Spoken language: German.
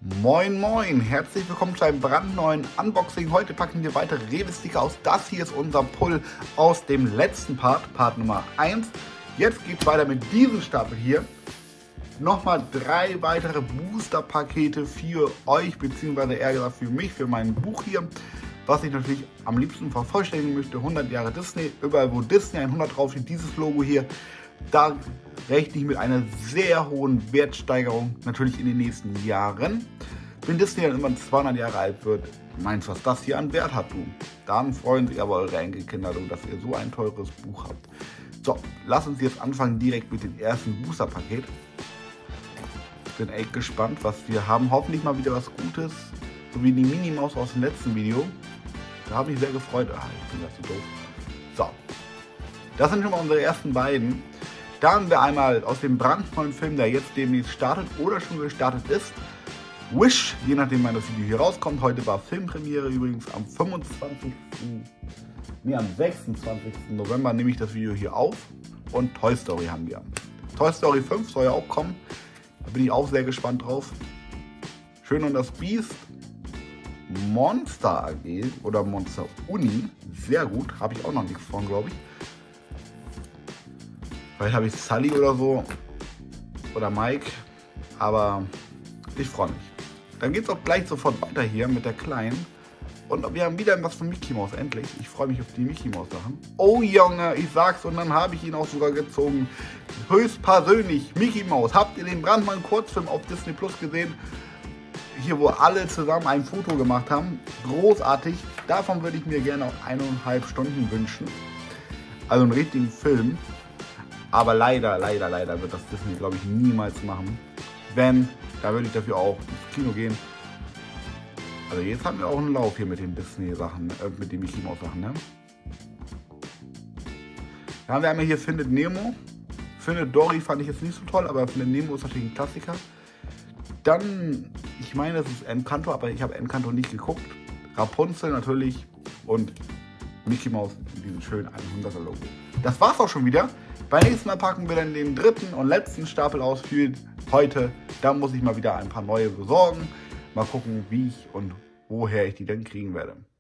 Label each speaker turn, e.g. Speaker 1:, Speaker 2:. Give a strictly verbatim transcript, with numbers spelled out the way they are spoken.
Speaker 1: Moin moin, herzlich willkommen zu einem brandneuen Unboxing. Heute packen wir weitere Rewe-Sticker aus. Das hier ist unser Pull aus dem letzten Part, Part Nummer eins. Jetzt geht es weiter mit diesem Stapel hier. Nochmal drei weitere Booster-Pakete für euch, beziehungsweise eher gesagt für mich, für mein Buch hier, was ich natürlich am liebsten vervollständigen möchte. hundert Jahre Disney, überall wo Disney hundert draufsteht, dieses Logo hier. Da rechne ich mit einer sehr hohen Wertsteigerung natürlich in den nächsten Jahren. Wenn Disney dann immer zweihundert Jahre alt wird, meinst du, was das hier an Wert hat, du? Dann freuen sich aber eure Enkelkinder, dass ihr so ein teures Buch habt. So, lass uns jetzt anfangen direkt mit dem ersten Booster-Paket. Bin echt gespannt, was wir haben. Hoffentlich mal wieder was Gutes, so wie die Minimaus aus dem letzten Video. Da habe ich sehr gefreut. Ah, ich bin das so doof. So, das sind schon mal unsere ersten beiden. Da haben wir einmal aus dem brandneuen Film, der jetzt demnächst startet oder schon gestartet ist, Wish, je nachdem wann das Video hier rauskommt. Heute war Filmpremiere übrigens am fünfundzwanzigsten Nee, am sechsundzwanzigsten November nehme ich das Video hier auf. Und Toy Story haben wir. Toy Story fünf soll ja auch kommen. Da bin ich auch sehr gespannt drauf. Schön und das Biest. Monster A G oder Monster Uni. Sehr gut. Habe ich auch noch nichts von, glaube ich. Vielleicht habe ich Sully oder so. Oder Mike. Aber ich freue mich. Dann geht es auch gleich sofort weiter hier mit der Kleinen. Und wir haben wieder was von Mickey Mouse, endlich. Ich freue mich auf die Mickey Mouse Sachen. Oh Junge, ich sag's, und dann habe ich ihn auch sogar gezogen. Höchstpersönlich, Mickey Mouse. Habt ihr den brandneuen Kurzfilm auf Disney Plus gesehen? Hier, wo alle zusammen ein Foto gemacht haben. Großartig. Davon würde ich mir gerne auch eineinhalb Stunden wünschen. Also einen richtigen Film. Aber leider, leider, leider wird das Disney, glaube ich, niemals machen. Wenn, da würde ich dafür auch ins Kino gehen. Also jetzt haben wir auch einen Lauf hier mit den Disney-Sachen, äh, mit den Mickey Mouse-Sachen, ne? Dann haben wir einmal hier Findet Nemo. Findet Dory fand ich jetzt nicht so toll, aber Findet Nemo ist natürlich ein Klassiker. Dann, ich meine, das ist Encanto, aber ich habe Encanto nicht geguckt. Rapunzel natürlich und Mickey Mouse in diesem schönen hunderter Logo. Das war's auch schon wieder. Beim nächsten Mal packen wir dann den dritten und letzten Stapel aus für heute. Da muss ich mal wieder ein paar neue besorgen. Mal gucken, wie ich und woher ich die denn kriegen werde.